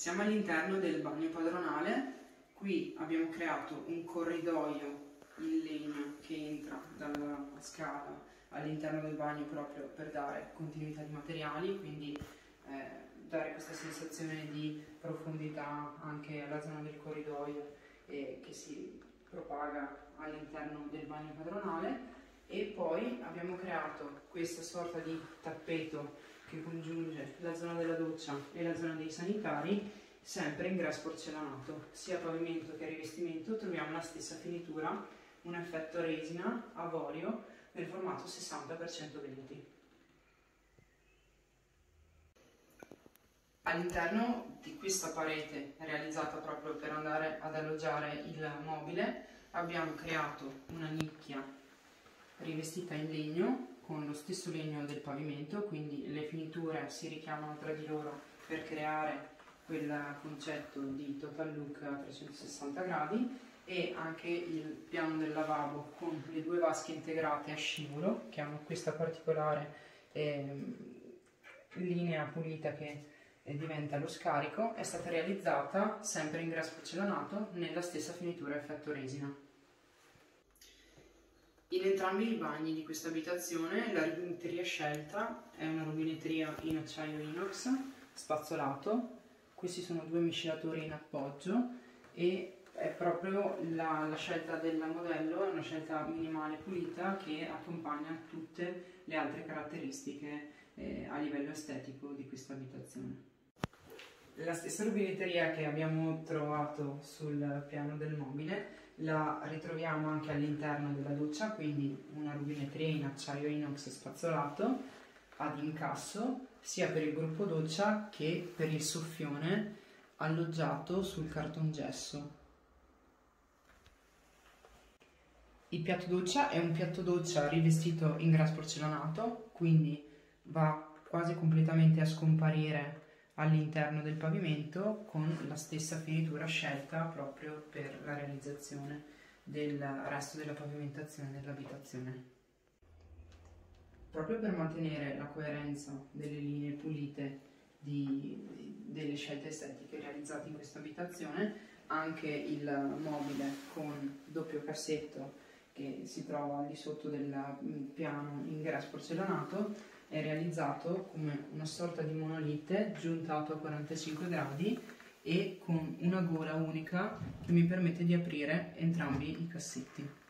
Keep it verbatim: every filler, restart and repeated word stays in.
Siamo all'interno del bagno padronale. Qui abbiamo creato un corridoio in legno che entra dalla scala all'interno del bagno proprio per dare continuità di materiali, quindi eh, dare questa sensazione di profondità anche alla zona del corridoio eh, che si propaga all'interno del bagno padronale. E poi abbiamo creato questa sorta di tappeto che congiunge la zona della doccia e la zona dei sanitari, sempre in grass porcellanato. Sia pavimento che rivestimento troviamo la stessa finitura, un effetto resina avorio nel formato sessanta per cento venti. All'interno di questa parete realizzata proprio per andare ad alloggiare il mobile abbiamo creato una nicchia rivestita in legno con lo stesso legno del pavimento, quindi le finiture si richiamano tra di loro per creare quel concetto di total look a trecentosessanta gradi, e anche il piano del lavabo con le due vasche integrate a scivolo che hanno questa particolare eh, linea pulita che eh, diventa lo scarico, è stata realizzata sempre in grass porcellanato nella stessa finitura effetto resina. In entrambi i bagni di questa abitazione la rubinetteria scelta è una rubinetteria in acciaio inox spazzolato. Questi sono due miscelatori in appoggio e è proprio la, la scelta del modello, è una scelta minimale pulita che accompagna tutte le altre caratteristiche eh, a livello estetico di questa abitazione. La stessa rubinetteria che abbiamo trovato sul piano del mobile la ritroviamo anche all'interno della doccia, quindi una rubinetteria in acciaio inox spazzolato ad incasso sia per il gruppo doccia che per il soffione alloggiato sul cartongesso. Il piatto doccia è un piatto doccia rivestito in grass porcellanato, quindi va quasi completamente a scomparire all'interno del pavimento con la stessa finitura scelta proprio per la realizzazione del resto della pavimentazione dell'abitazione. Proprio per mantenere la coerenza delle linee pulite di, di, delle scelte estetiche realizzate in questa abitazione, anche il mobile con doppio cassetto che si trova al di sotto del piano in grass porcellanato è realizzato come una sorta di monolite giuntato a quarantacinque gradi e con una gola unica che mi permette di aprire entrambi i cassetti.